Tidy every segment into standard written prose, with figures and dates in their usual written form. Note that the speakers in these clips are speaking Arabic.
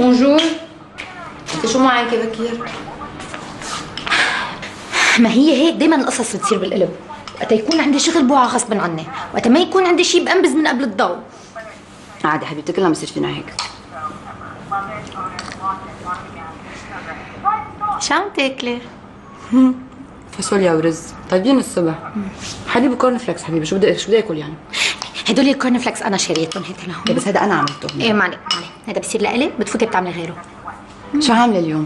بونجور. شو معك يا بكير؟ ما هي هيك دايما القصص بتصير بالقلب. وقت يكون عندي شغل بوعى غصبا عني، وقت ما يكون عندي شيء بأنبز من قبل الضوء. عادي حبيبتي، كلنا بصير فينا هيك. شو عم تاكلي؟ فاصوليا ورز طيبين الصبح. حبيبي كورن فليكس حبيبي، شو بدي اكل يعني؟ هدول الكورن فليكس انا شريتهم هيك لهم. بس هذا انا عملته. ايه معلي هذا بصير لإلي، بتفوتي بتعملي غيره. شو عامله اليوم؟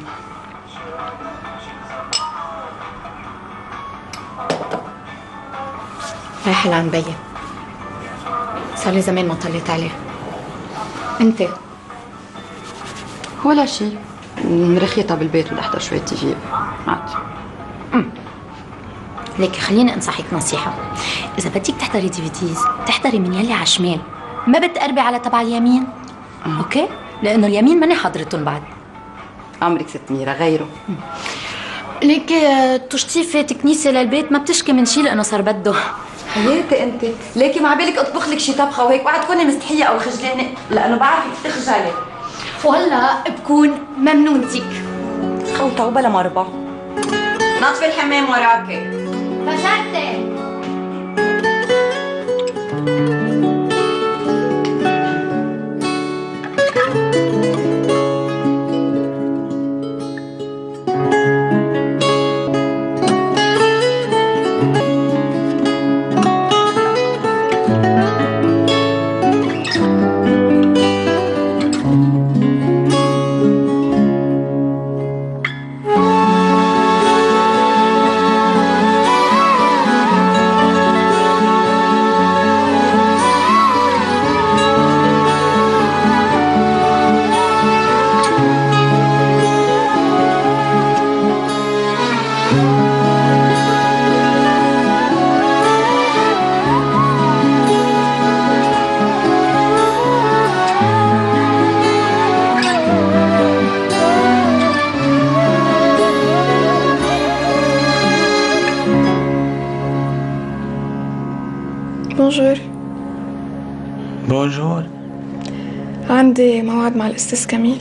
رايحة لعند بيي، صار لي زمان ما طليت عليه. انت؟ ولا شيء، مرخيتها بالبيت بدي احضر شوية تي في عادي. ليكي خليني انصحك نصيحة، إذا بدك تحضري ديفيديز تحضري من يلي على شمال، ما بتقربي على تبع اليمين. اوكي؟ لأنه اليمين ماني حاضرتهم بعد. عمرك ست ميرا غيره. ليكي تشطيفة كنيسة للبيت ما بتشكي من شيء لأنه صار بده. حياتي انت، ليكي مع بالك اطبخ لك شي طبخه وهيك وقعد تكوني مستحيه او خجلانه، لانه بعرفك بتخجلي. وهلا بكون ممنونتك. خوته وبلا مربى. نطفي الحمام وراكي. فشلتي. بونجور. بونجور. عندي موعد مع الأستاذ كميل.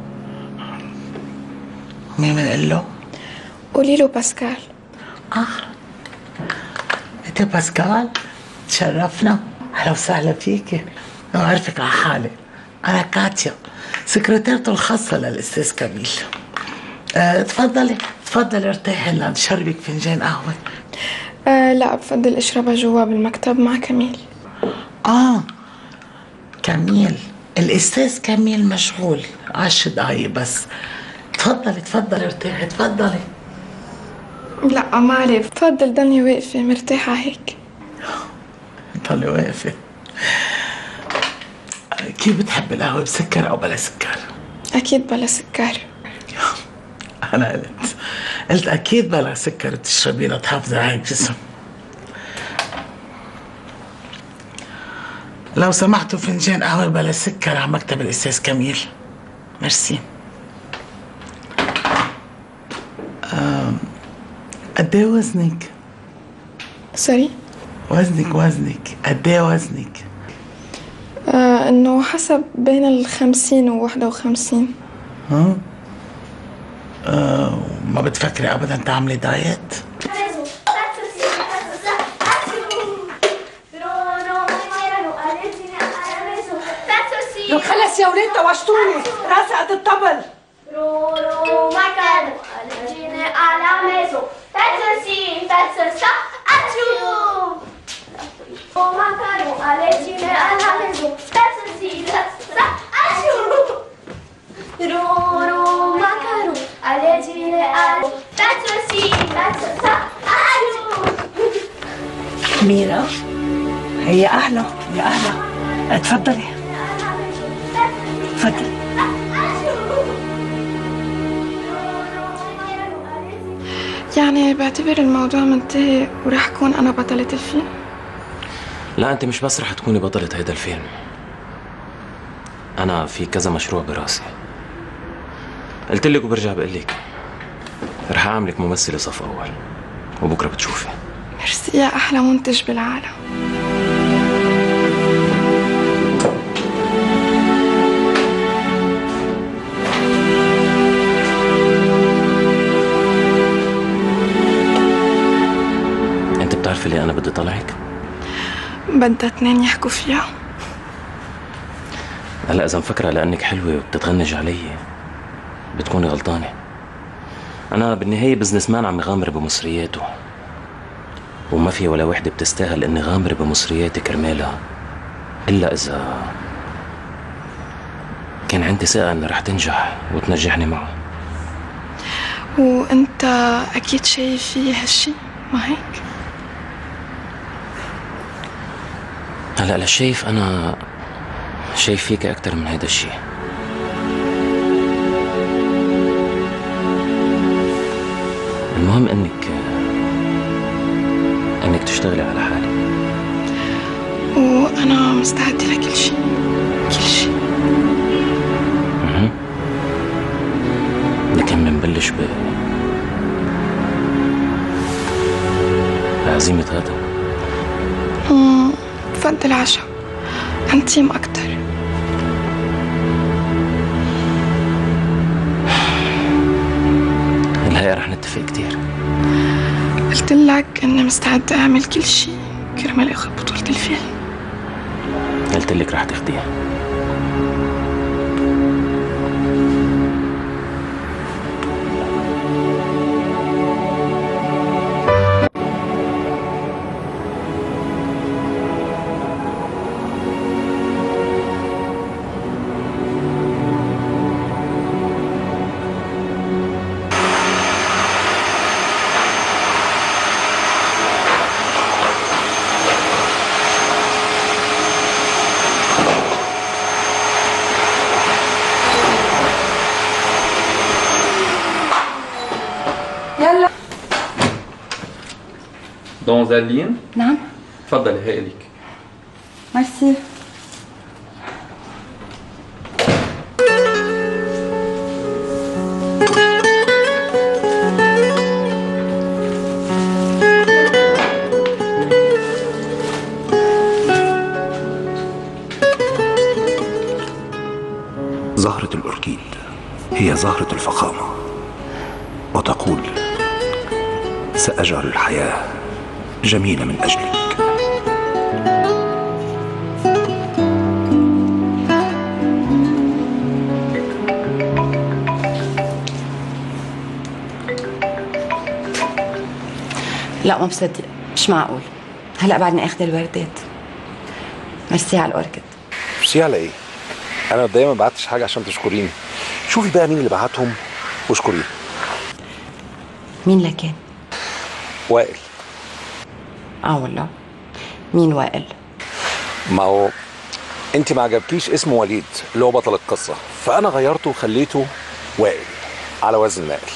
مين بنقول له؟ قولي له باسكال. انت باسكال؟ تشرفنا، اهلا وسهلا فيكي. انا بعرفك على حالي، انا كاتيا سكرتيرته الخاصة للأستاذ كميل. تفضلي ارتاحي لنشربك فنجان قهوة. لا، بفضل اشربها جوا بالمكتب مع كميل. كميل، الأستاذ كميل مشغول 10 دقايق بس. تفضلي ارتاحي، تفضلي. لا ما عليه، بفضل ضلني واقفة مرتاحة هيك. ضلي واقفة. كيف بتحب القهوة، بسكر أو بلا سكر؟ أكيد بلا سكر. أنا قلت أكيد بلا سكر تشربي لتحافظي على الجسم. لو سمحتوا فنجان قهوة بلا سكر على مكتب الأستاذ كميل. ميرسي. قد ايه وزنك؟ سوري؟ وزنك قد ايه وزنك؟ إنه حسب بين 50 و 51. ما بتفكري أبدا تعملي دايت؟ خلص يا ولاد توشتوني، راسي قد الطبل. Roro macano, allegine alla meso, pezzo sì, pezzo sta, acciù! Roro macano, allegine alla meso, pezzo sì, pezzo sta, acciù! Roro macano, allegine alla pezzo sì, pezzo sta, acciù! ميرا، هي أهلا يا أهلا، اتفضلي اتفضلي. يعني بعتبر الموضوع منتهي وراح أكون أنا بطلة الفيلم؟ لا، أنت مش بس رح تكوني بطلة هيدا الفيلم، أنا في كذا مشروع براسي. قلت لك وبرجع بقول لك، رح أعملك ممثلة صف أول وبكرة بتشوفي. ميرسي يا أحلى منتج بالعالم. بتعرفي ليه أنا بدي طلعك؟ بدها اتنين يحكوا فيها. هلا إذا مفكرة لأنك حلوة وبتتغنج علي بتكوني غلطانة. أنا بالنهاية بزنس مان عم يغامر بمصرياته، وما في ولا وحدة بتستاهل إني غامر بمصرياتي كرمالها إلا إذا كان عندي ثقة إنها رح تنجح وتنجحني معه. وانت اكيد شايف فيه هالشي، ما هيك؟ هلا للشايف أنا شايف فيك أكتر من هيدا الشي. المهم إنك تشتغلي على حالك. وانا مستعدة لكل شي، كل شي. لكن بنبلش بعزيمة هذا. بفضل عشا، انتيم اكتر. الهيئة رح نتفق كتير. قلت لك اني مستعدة اعمل كل شي كرمال اخذ بطولة الفيلم. قلت لك رح تاخديها. دونزالين؟ نعم. تفضلي هي إليك. ميرسي. زهرة الأوركيد هي زهرة الفخامة، وتقول: سأجعل الحياة جميلة من أجلك. لا ما بصدق، مش معقول. هلا بعدني اخذ الوردات. ميرسي على الأوركيد. ميرسي على إيه؟ أنا دايما ما بعتش حاجة عشان تشكريني. شوفي بقى مين اللي بعتهم واشكريه. مين لكان؟ وائل. والله. مين وائل؟ ما هو انت ما عجبكيش اسم وليد اللي هو بطل القصة، فأنا غيرته وخليته وائل على وزن نائل.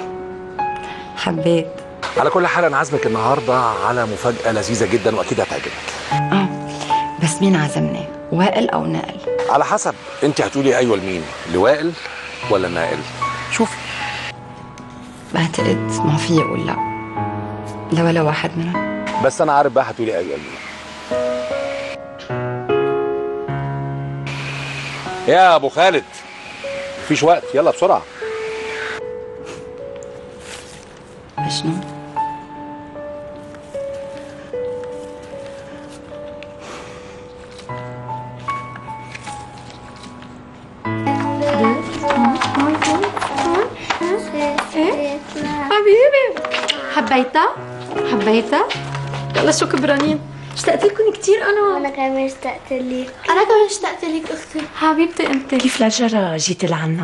حبيت. على كل حال أنا عازمك النهاردة على مفاجأة لذيذة جدا وأكيد هتعجبك. بس مين عزمني؟ وائل أو نائل؟ على حسب انت هتقولي أيوة لمين، لوائل ولا نائل. شوفي. بعتقد ما في أقول لا ولا واحد منهم. بس أنا عارف بقى هتقولي أيوة لمين. يا أبو خالد مفيش وقت، يلا بسرعة. شنو؟ حبيتها؟ يلا شو كبرانين. اشتقت لكم كثير أنا كمان اشتقت لك. أنا كمان اشتقت لك أختي. حبيبتي أنت كيف لجرى جيتي لعنا؟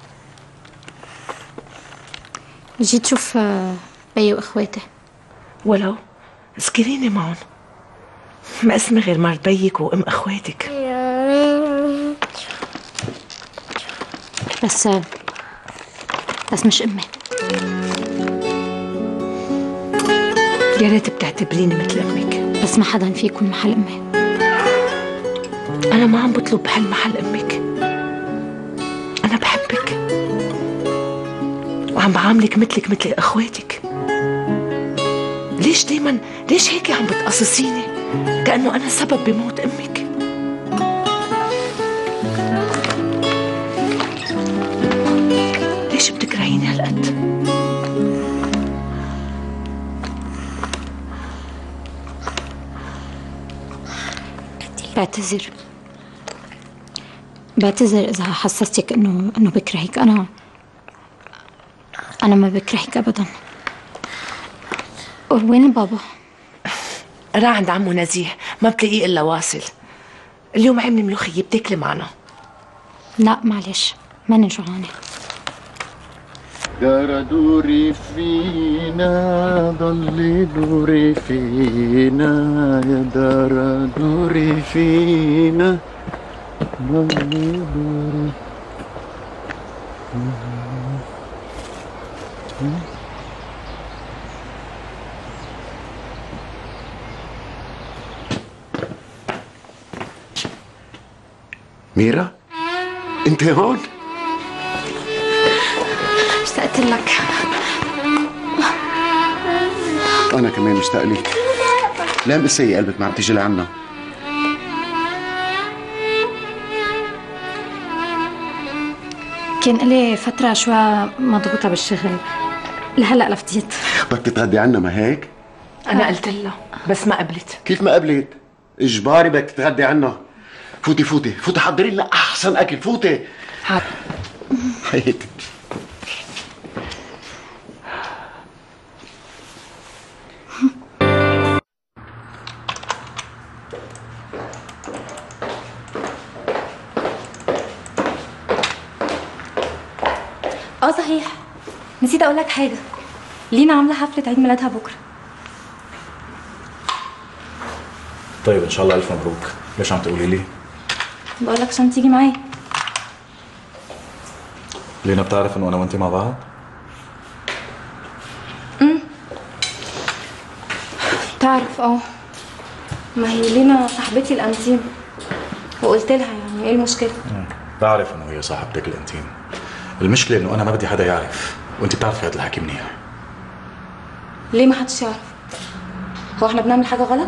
جيت شوف بيي وإخواتي. ولو اذكريني معهم، ما اسمي غير مرت بيك وام اخواتك. بس مش أمي. يا ريت بتعتبريني مثل امك. بس ما حدا فيكم محل أمي. انا ما عم بطلب بحل محل امك، انا بحبك وعم بعاملك مثلك مثل اخواتك. ليش هيك عم بتقصصيني كأنه انا سبب بموت امك؟ ليش بتكرهيني هالقد؟ بعتذر إذا حسستك إنه بكرهك. أنا ما بكرهك أبدا. وين بابا؟ راح عند عمو نزيه، ما بتلاقيه إلا واصل. اليوم عامل ملوخية، بتاكلي معنا؟ لا معلش، ماني جوعانة. دار دوري فينا، ضلي دوري فينا، يا دار دوري فينا، ضلي دوري. ميرا، انت هون؟ اشتقت لك. وانا كمان مشتاق لك. لا مقسية قلبك ما عم تيجي لعنا. كان لي فترة شوي مضغوطة بالشغل، لهلا لفتيت. بدك تتغدي عنا ما هيك؟ أنا قلت لها بس ما قبلت. كيف ما قبلت؟ اجباري بدك تتغدي عنا. فوتي فوتي فوتي، حضري لنا احسن اكل. فوتي حاضر حياتي. صحيح، نسيت اقول لك حاجه. لينا عامله حفله عيد ميلادها بكره. طيب ان شاء الله الف مبروك. ليش عم تقولي لي؟ بقول لك عشان تيجي معايا. لينا بتعرف انه انا وانت مع بعض؟ بتعرف ما هي لينا صاحبتي الانتيم، وقلت لها يعني ايه المشكله. بعرف انه هي صاحبتك الانتيم. المشكله انه انا ما بدي حدا يعرف، وانت بتعرفي هذا الحكي منيح. ليه ما حدش يعرف؟ هو احنا بنعمل حاجه غلط؟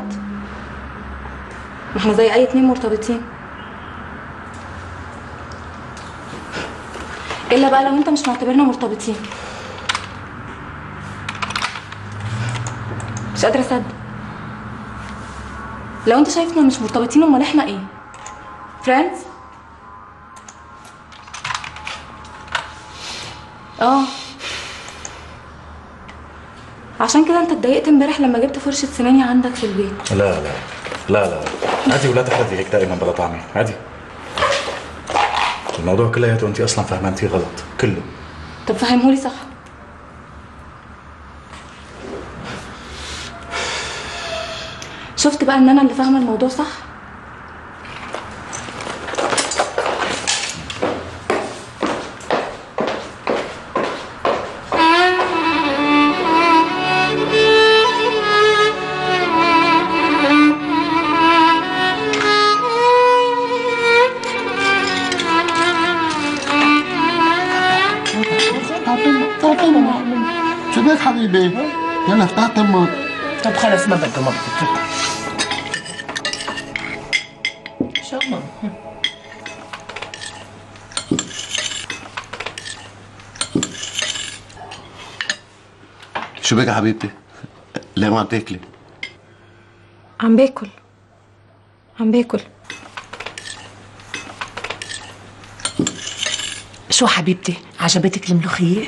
ما احنا زي اي اتنين مرتبطين. الا بقى لو انت مش معتبرنا مرتبطين. مش قادره اصدق. لو انت شايفنا مش مرتبطين، امال احنا ايه؟ فريندز؟ عشان كده انت اتضايقت امبارح لما جبت فرشه سناني عندك في البيت. لا لا لا لا عادي، ولا تحرجي هيك دائما بلا طعمه. عادي، الموضوع كلياته انت اصلا فهمانتيه غلط كله. طب فهمهولي صح. شفت بقى ان انا اللي فاهمه الموضوع صح؟ شو بك حبيبي؟ يلا افتح تمك. طب خلص ما بدي شو الله. شو بك يا حبيبتي؟ ليه ما عم تاكلي؟ عم باكل. شو حبيبتي، عجبتك الملوخية؟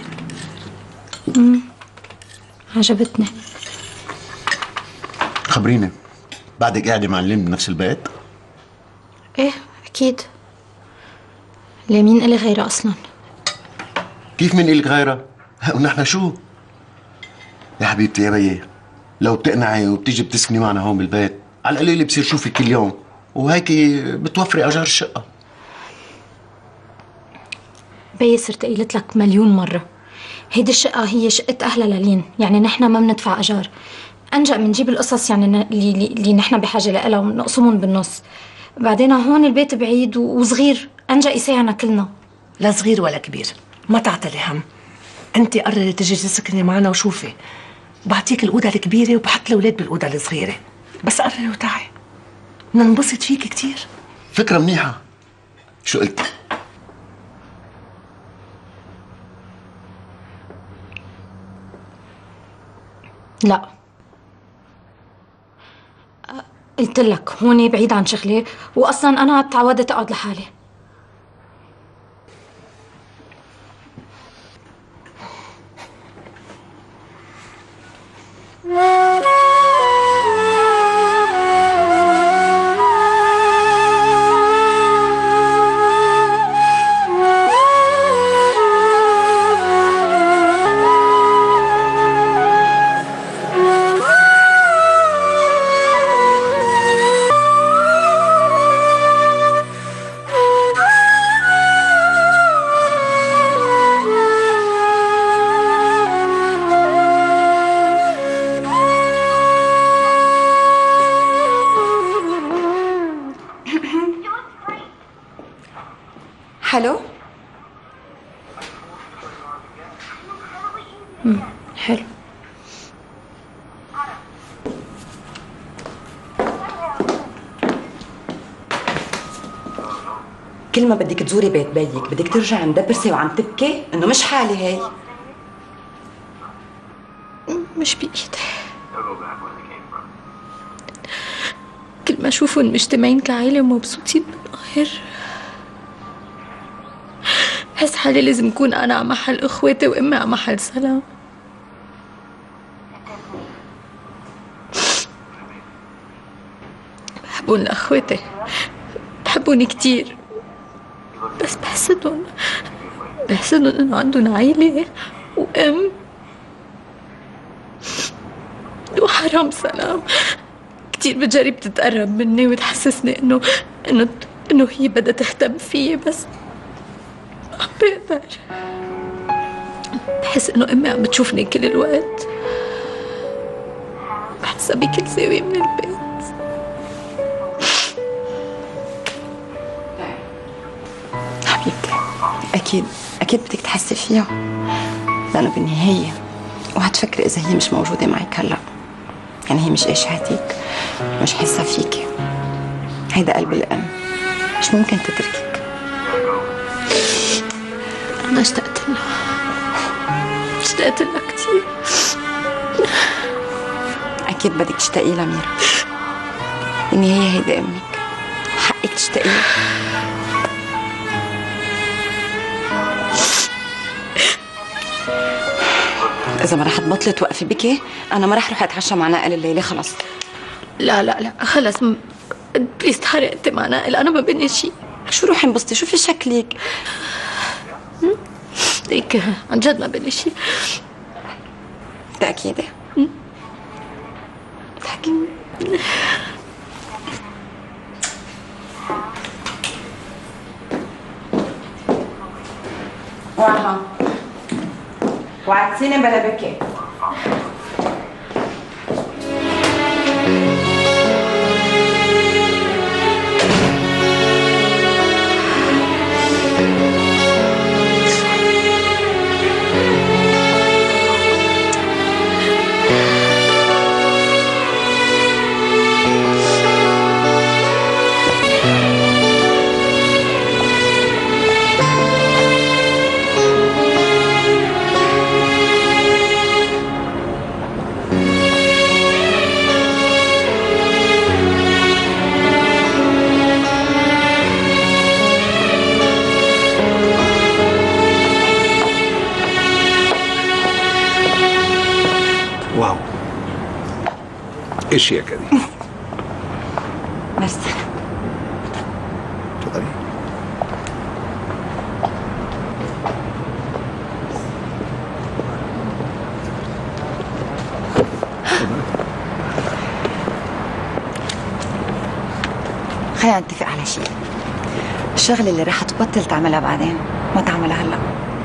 عجبتني. خبريني، بعدك قاعدة مع اللين بنفس البيت؟ ايه اكيد. ليه مين إلي غيرها اصلا؟ كيف مين إلك غيرها؟ ونحن شو؟ يا حبيبتي يا بيي، لو بتقنعي وبتيجي بتسكني معنا هون بالبيت، على القليل بصير شوفك كل يوم، وهيك بتوفري اجار الشقة. بيي صرت قيلت لك مليون مرة، هيدي الشقة هي شقة أهلها للين، يعني نحن ما بندفع أجار. أنجأ منجيب القصص يعني اللي نحن بحاجة لها ونقسمهم بالنص. بعدين هون البيت بعيد وصغير، أنجأ يساعدنا كلنا. لا صغير ولا كبير، ما تعتلي هم. انت قرري تجي تسكني معنا وشوفي، بعطيك الأوضة الكبيرة وبحط الأولاد بالأوضة الصغيرة. بس قرري وتعي، بدنا ننبسط فيك كتير. فكرة منيحة. شو قلت؟ لا قلت لك هون بعيد عن شغلي، واصلا انا تعودت اقعد لحالي. حلو. حلو. كل ما بدك تزوري بيت بيك بدك ترجعي مدبرسه وعم تبكي انه مش حالي هي. مش بإيدي. كل ما اشوفهم مجتمعين كعائلة ومبسوطين بالظاهر بحس حالي لازم اكون انا على محل اخواتي وامي على محل سلام. بحبهم لاخواتي، بحبهم كتير، بس بحسدهم انه عندهم عائلة وام وحرام سلام. كتير بتجرب تتقرب مني وتحسسني انه هي بدها تهتم فيي، بس ما عم بقدر. بحس انه امي عم بتشوفني كل الوقت، بحسها بكل زاوية من البيت. حبيبتي اكيد بدك تحسي فيها، لانه بالنهاية وهتفكري اذا هي مش موجودة معك هلا، يعني هي مش ايشاتك، مش حاسة فيكي. هيدا قلب الام، مش ممكن تتركك. انا اشتقت لها كتير. اكيد بدك تشتاقي لها ميرا، بالنهاية هيدا امك، حقك تشتاقي لها. إذا ما رح تبطلي توقفي بكي، أنا ما رح روح أتعشى مع نائل الليلة خلص. لا خلص بليز تحرق أنت مع نائل، أنا ما بدي شيء. شو روحي انبسطي، شو في شكلك؟ هيك عن جد ما بدي شيء. متأكدة؟ متأكدة. وعها وعدتيني بلا بكي. واو، ايش الشياكة دي؟ ميرسي. تفضلي. خلينا نتفق على شيء. الشغله اللي رح تبطل تعملها بعدين ما تعملها هلا.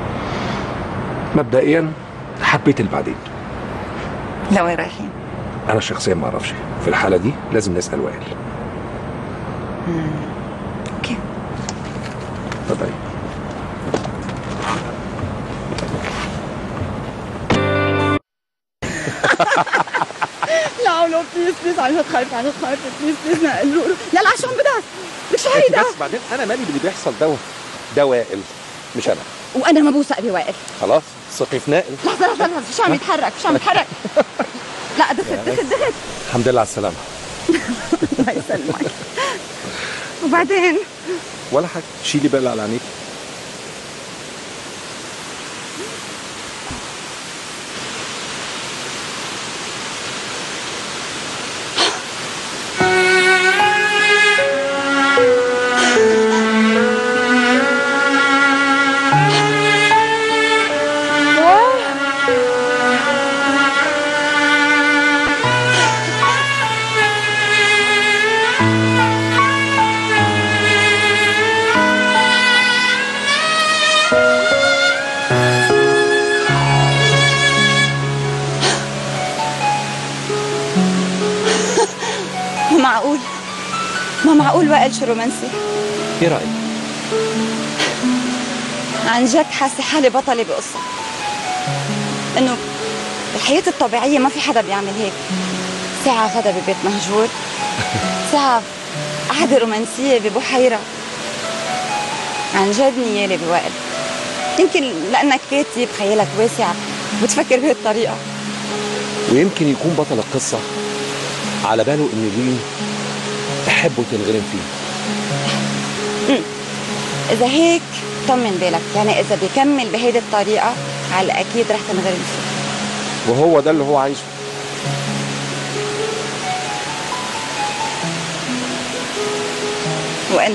مبدئيا حبيت البعدين. لوين رايحين؟ انا شخصيا ما اعرفش، في الحاله دي لازم نسال وائل. اوكي تفضلي. لا لا بليز عن جد خايفة بليز نقلوا لا شو عم بدك؟ لك شو هيدا؟ بس بعدين انا مالي باللي بيحصل ده وائل مش انا. وانا ما بوثق بوائل. خلاص ثقي في نائل. لحظة شو عم يتحرك لا دخت الحمد لله على السلامة. الله يسلمك. وبعدين ولا حاجه، شيلي بقى اللي على عينيك. معقول ما معقول وائل شو رومانسي. ايه رايك؟ عن جد حاسه حالي بطلة بقصة، انه بالحياة الطبيعية ما في حدا بيعمل هيك. ساعة غدا ببيت مهجور، ساعة قعدة رومانسية ببحيرة. عن جد نيالي بوائل، يمكن لأنك كاتب خيالك واسع وبتفكر بهالطريقة. ويمكن يكون بطل القصه على باله ان لين تحب وتنغرم فيه. إذا هيك طمن بالك، يعني إذا بيكمل بهيدي الطريقة على الأكيد رح تنغرم فيه. وهو ده اللي هو عايزه. وأنت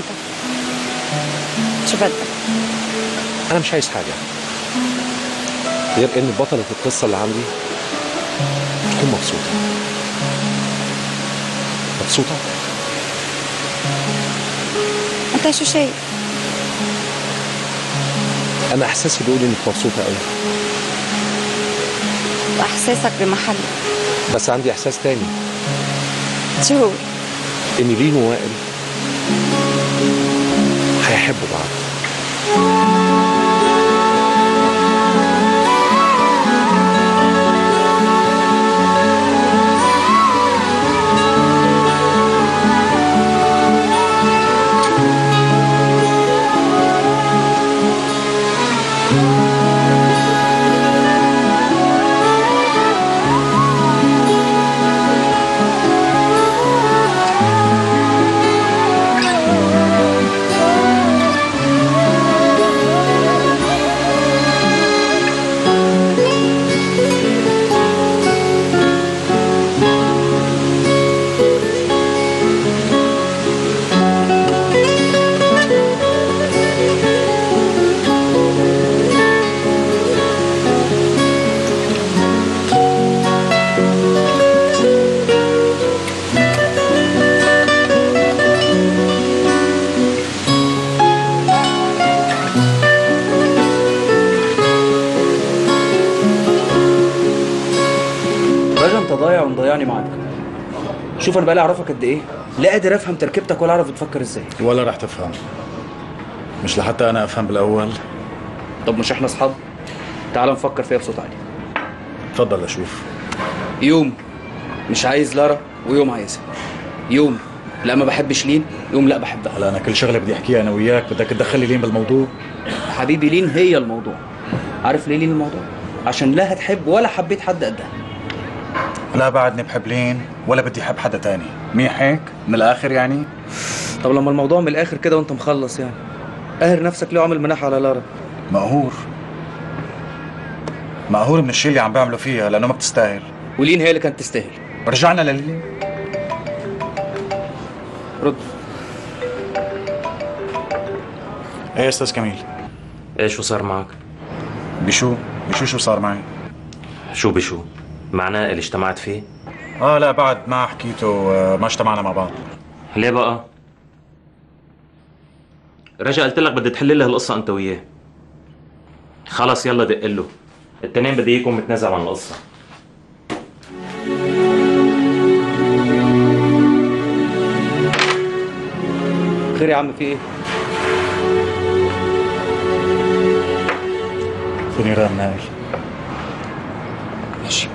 شو بدك؟ انا مش عايز حاجه غير ان بطله القصه اللي عندي تكون مبسوطه. مبسوطه؟ أنت شو شايف؟ انا احساسي بيقول انك مبسوطه قوي. وإحساسك بمحله. بس عندي احساس تاني. شو هو؟ ان لين ووائل هيحبوا بعض. ضايع ومضيعني معاك. شوف انا بقالي اعرفك قد ايه، لا قادر افهم تركيبتك ولا اعرف بتفكر ازاي. ولا راح تفهم، مش لحتى انا افهم بالاول. طب مش احنا اصحاب؟ تعال نفكر فيها بصوت عالي. اتفضل اشوف. يوم مش عايز لارا ويوم عايزها. يوم لا ما بحبش لين، يوم لا بحبها. هلا انا كل شغله بدي احكيها انا وياك بدك تدخلي لين بالموضوع؟ حبيبي لين هي الموضوع. عارف ليه لين الموضوع؟ عشان لا هتحب ولا حبيت حد قدها. لا بعدني بحب لين ولا بدي احب حدا تاني. منيح هيك؟ من الاخر يعني؟ طب لما الموضوع من الاخر كده وانت مخلص يعني، قاهر نفسك ليه وعامل مناح على لارا؟ مقهور من الشيء اللي عم بعمله فيها لانه ما بتستاهل. ولين هي اللي كانت تستاهل. رجعنا للين. رد. ايه يا استاذ كميل؟ ايه شو صار معك؟ بشو شو صار معي؟ شو بشو؟ معناه اللي اجتمعت فيه؟ لا بعد ما حكيته، ما اجتمعنا مع بعض. ليه بقى؟ رجا قلت لك بدي تحل لها القصة انت وياه. خلص يلا دق له. التنين بدي اياكم متنازل عن القصة. خير يا عم في ايه؟ في نيران نايل. ماشي.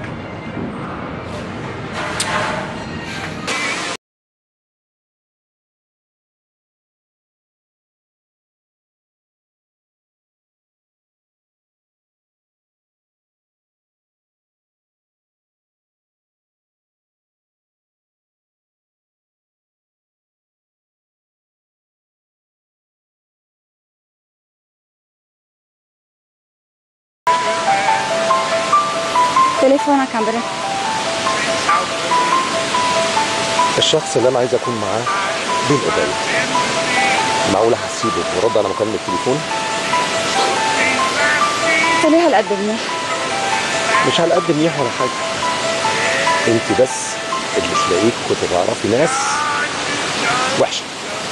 تليفونك عم برن. الشخص اللي انا عايز اكون معاه بين ايديا، معقوله هسيبه ورد على مكالمه التليفون؟ انت ليه هالقد منيح؟ مش على قد منيح ولا حاجه، انت بس اللي تلاقيك كنت تعرفي ناس وحشه.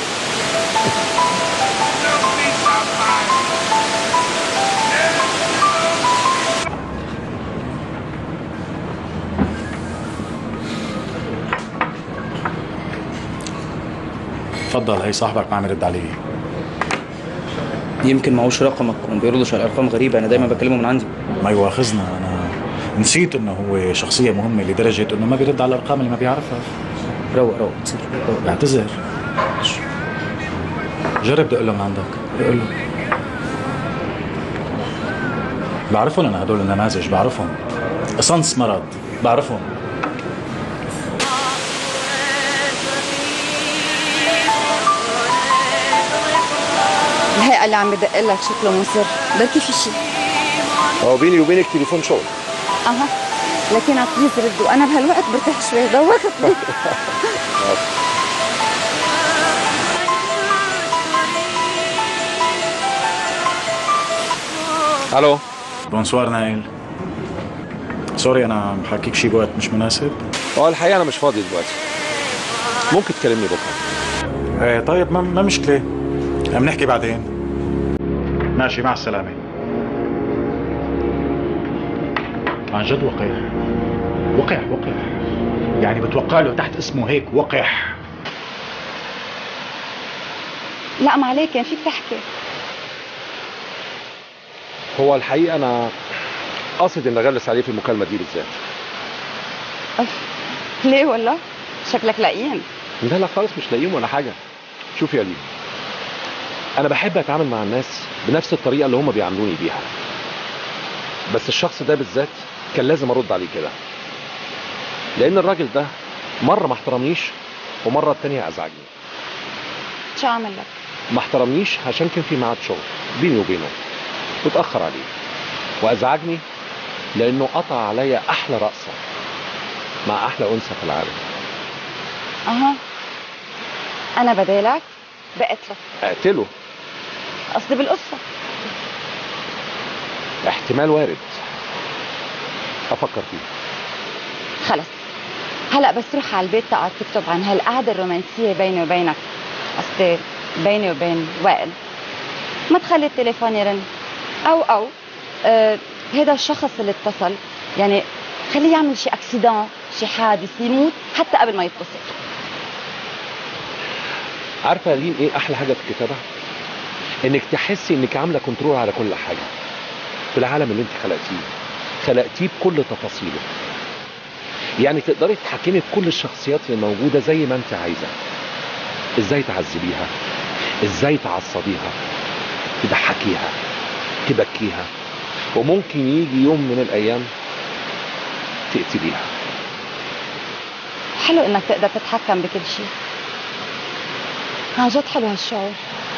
اتفضل، هي صاحبك ما عم يرد علي. يمكن معهوش رقمك وما بيردش على ارقام غريبه، انا دايما بكلمه من عندي. ما يواخذنا، انا نسيت انه هو شخصيه مهمه لدرجه انه ما بيرد على الارقام اللي ما بيعرفها. روق بعتذر. جرب دق له من عندك، دق له. بعرفهم انا، هدول النماذج بعرفهم، قصنص مرض بعرفهم. الهيئة اللي عم بدق لك شكله مصر، بركي في شيء. هو بيني وبينك تليفون شغل. اها، لكن بليز رد، وانا بهالوقت برتاح شوي، دوختني. الو. بونسوار نايل. سوري انا بحكيك شيء بوقت مش مناسب. الحقيقه انا مش فاضي دلوقتي، ممكن تكلمني بكره. ايه طيب، ما مشكله، بنحكي بعدين. ماشي، مع السلامه. عن جد وقح وقح وقح، يعني بتوقع له تحت اسمه هيك وقح؟ لا ما عليك، كان فيك تحكي. هو الحقيقه انا قاصد اني اغلس عليه في المكالمه دي بالذات. ليه والله؟ شكلك لئيم. لا خالص مش لاقيهم ولا حاجه. شوفي يا ليه، انا بحب اتعامل مع الناس بنفس الطريقه اللي هم بيعاملوني بيها، بس الشخص ده بالذات كان لازم ارد عليه كده، لان الراجل ده مره ما احترمنيش ومره التانيه ازعجني. شو عمل لك؟ ما احترمنيش عشان كان في ميعاد شغل بيني وبينه واتاخر عليه، وازعجني لانه قطع عليا احلى رقصه مع احلى انثى في العالم. اها، انا بدالك بقتله. اقتله؟ قصدي بالقصه. احتمال وارد، افكر فيه. خلص، هلا بس روح على البيت تقعد تكتب عن هالقعده الرومانسيه بيني وبينك، قصدي بيني وبين وائل. ما تخلي التليفون يرن، او هذا الشخص اللي اتصل يعني خليه يعمل شي اكسيدان، شي حادث، يموت حتى قبل ما يتصل. عارفه يا لين ايه احلى حاجه في الكتابه؟ انك تحسي انك عامله كنترول على كل حاجه في العالم اللي انت خلقتيه بكل تفاصيله. يعني تقدري تتحكمي في كل الشخصيات اللي موجوده زي ما انت عايزه. ازاي تعذبيها، ازاي تعصبيها، تضحكيها، تبكيها، وممكن يجي يوم من الايام تقتليها. حلو انك تقدر تتحكم بكل شيء، عن جد حلو هالشعور.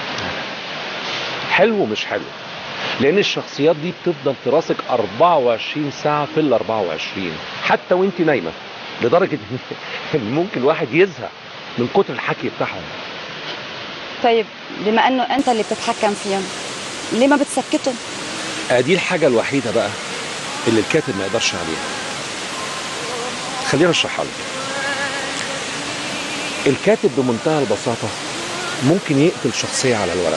حلو مش حلو، لان الشخصيات دي بتفضل تراسك 24 ساعه في ال 24 حتى وانت نايمه، لدرجه ان ممكن الواحد يزهق من كتر الحكي بتاعهم. طيب بما انه انت اللي بتتحكم فيهم، ليه ما بتسكتهم؟ دي الحاجه الوحيده بقى اللي الكاتب ما يقدرش عليها. خلينا اشرحها لك. الكاتب بمنتهى البساطه ممكن يقتل شخصيه على الورق،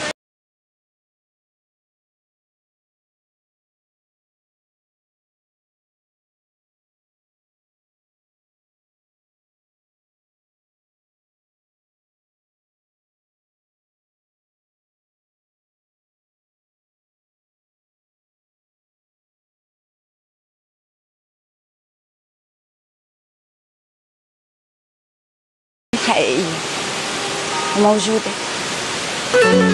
حقيقية وموجودة.